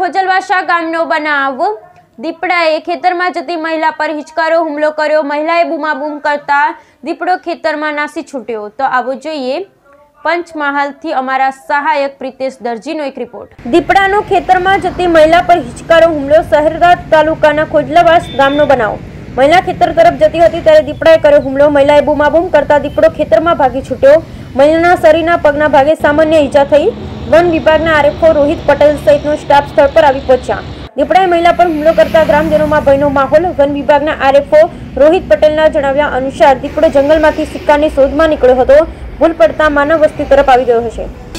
ખોજલવાસા ગામનો બનાવ। દીપડાએ ખેતરમાં જતી મહિલા પર હિચકારો હુમલો કર્યો। મહિલાએ બૂમાબૂમ કરતા દીપડો ખેતરમાં નાસી છૂટ્યો। તો આવો જોઈએ પંચમહાલથી અમારા સહાયક પ્રિતેશ દરજીનો એક રિપોર્ટ। દીપડાનો ખેતરમાં જતી મહિલા પર હિચકારો હુમલો। શહેરદાદ તાલુકાના ખોજલવાસ ગામનો બનાવ। મહિલા ખેતર તરફ જતી હતી ત્યારે દીપડાએ કર્યો હુમલો। મહિલાએ બૂમાબૂમ કરતા દીપડો ખેતરમાં ભાગી છૂટ્યો। મહિલાના શરીરના પગના ભાગે સામાન્ય ઈજા થઈ। વન વિભાગના આરએફઓ રોહિત પટેલ સહિતનો સ્ટાફ સ્થળ પર આવી પહોંચ્યા। દીપડાએ મહિલા પર હુમલો કરતા ગ્રામજનોમાં ભયનો માહોલ। વન વિભાગના આરએફઓ રોહિત પટેલના જણાવ્યા અનુસાર દીપડો જંગલમાંથી સિક્કાની શોધમાં નીકળ્યો હતો। ભૂલ પડતા માનવ વસ્તી તરફ આવી ગયો હશે।